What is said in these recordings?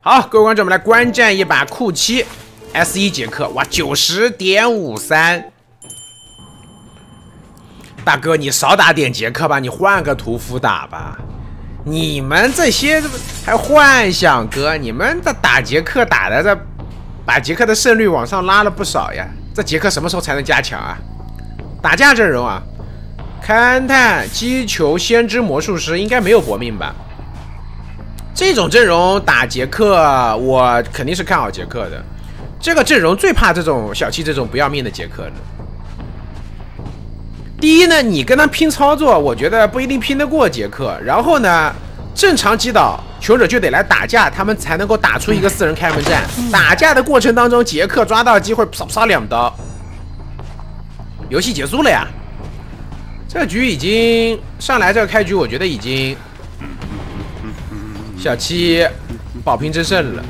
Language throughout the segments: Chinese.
好，各位观众，我们来观战一把库7 S1 杰克，哇，90.53。大哥，你少打点杰克吧，你换个屠夫打吧。你们这些还幻想哥，你们的打杰克打的这，把杰克的胜率往上拉了不少呀。这杰克什么时候才能加强啊？打架阵容啊，勘探、击球、先知、魔术师应该没有搏命吧？这种阵容打杰克，我肯定是看好杰克的。这个阵容最怕这种小七这种不要命的杰克了。第一呢，你跟他拼操作，我觉得不一定拼得过杰克。然后呢，正常击倒求者就得来打架，他们才能够打出一个4人开门战。打架的过程当中，杰克抓到机会杀2刀，游戏结束了呀。这个局已经上来，这个开局我觉得已经小七保平争胜了。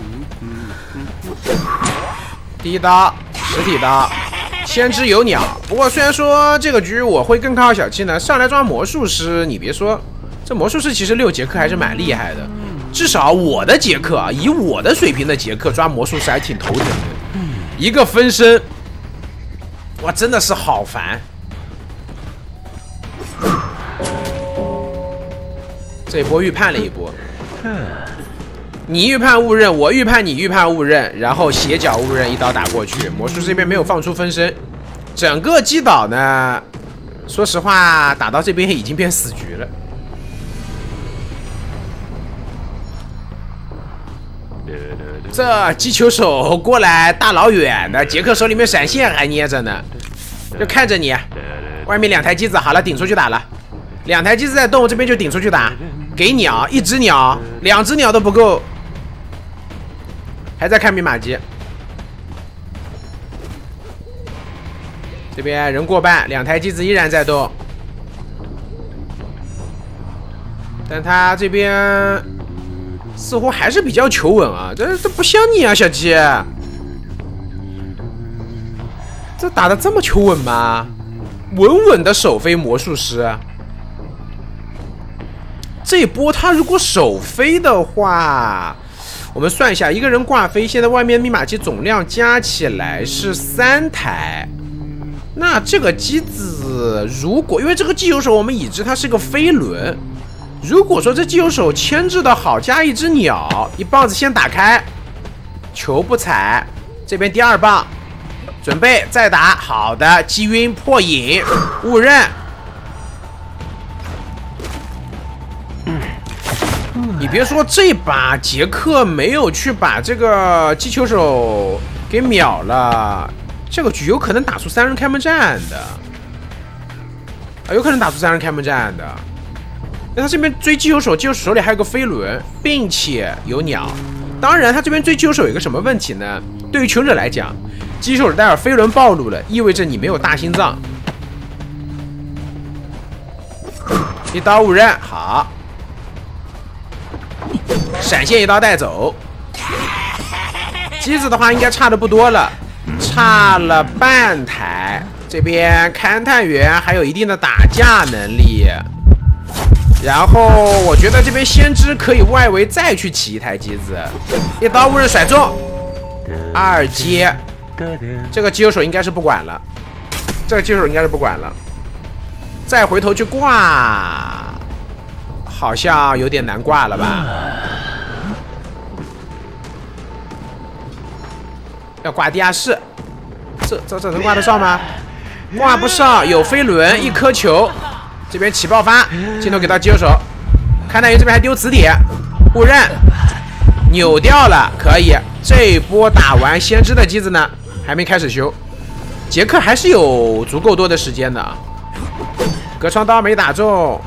第一刀实体刀。先知有鸟，不过虽然说这个局我会更看好小七呢，上来抓魔术师，你别说，这魔术师其实6杰克还是蛮厉害的，至少我的杰克啊，以我的水平的杰克抓魔术师还挺头疼的，一个分身，哇，真的是好烦。这一波预判了一波，你预判误认，我预判你预判误认，然后斜角误认一刀打过去。魔术师这边没有放出分身，整个击倒呢，说实话打到这边已经变死局了。这击球手过来大老远的，杰克手里面闪现还捏着呢，就看着你。外面2台机子，好了，顶出去打了。2台机子在动，这边就顶出去打。给鸟，1只鸟，2只鸟都不够。还在看密码机，这边人过半，2台机子依然在动，但他这边似乎还是比较求稳啊，这不像你啊，小七，这打的这么求稳吗？稳稳的首飞魔术师，这一波他如果首飞的话。我们算一下，一个人挂飞，现在外面密码机总量加起来是3台。那这个机子，如果因为这个击球手我们已知它是个飞轮，如果说这击球手牵制的好，加1只鸟，一棒子先打开，球不踩，这边第2棒，准备再打，好的，击晕破影误认。你别说，这把杰克没有去把这个击球手给秒了，这个局有可能打出3人开门战的，有可能打出3人开门战的。那他这边追击球手，击球手手里还有个飞轮，并且有鸟。当然，他这边追击球手有一个什么问题呢？对于求者来讲，击球手待会儿飞轮暴露了，意味着你没有大心脏。一刀误认，好。闪现一刀带走，机子的话应该差的不多了，差了半台。这边勘探员还有一定的打架能力，然后我觉得这边先知可以外围再去起一台机子，一刀误认甩中，2接，这个击球手应该是不管了，再回头去挂，好像有点难挂了吧。要挂地下室，这能挂得上吗？挂不上，有飞轮，1颗球，这边起爆发，镜头给到击球手，勘探员这边还丢磁铁，误认，扭掉了，可以。这一波打完，先知的机子呢还没开始修，杰克还是有足够多的时间的。隔窗刀没打中，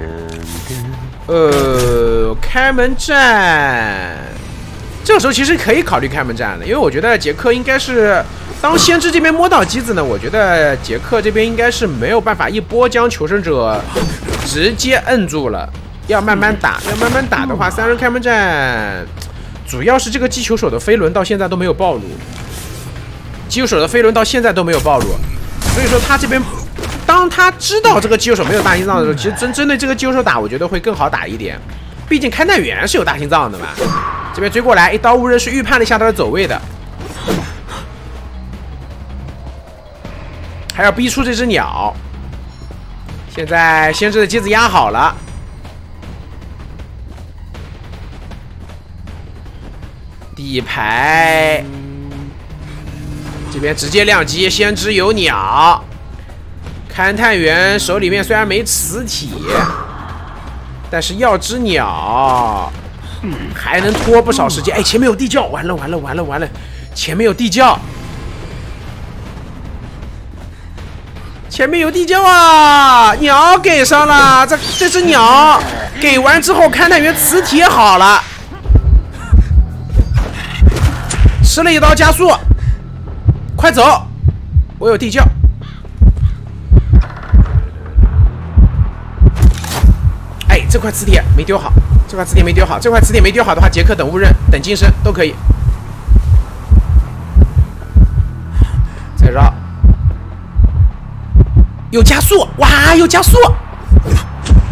开门战。这个时候其实可以考虑开门战了，因为我觉得杰克应该是当先知这边摸到机子呢，我觉得杰克这边应该是没有办法一波将求生者直接摁住了，要慢慢打。要慢慢打的话，3人开门战主要是这个击球手的飞轮到现在都没有暴露，所以说他这边当他知道这个击球手没有大心脏的时候，其实针对这个击球手打，我觉得会更好打一点，毕竟勘探员是有大心脏的嘛。 这边追过来，一刀无人是预判了一下他的走位的，还要逼出这只鸟。现在先知的机子压好了，底牌这边直接亮机，先知有鸟。勘探员手里面虽然没磁体，但是要只鸟还能拖不少时间。哎，前面有地窖，完了，前面有地窖。前面有地窖啊！鸟给上了，这只鸟给完之后，勘探员磁体也好了，吃了一刀加速，快走！我有地窖。哎，这块磁铁没丢好，这块磁铁没丢好的话，杰克等误认，等金身都可以。再绕。有加速，哇，有加速！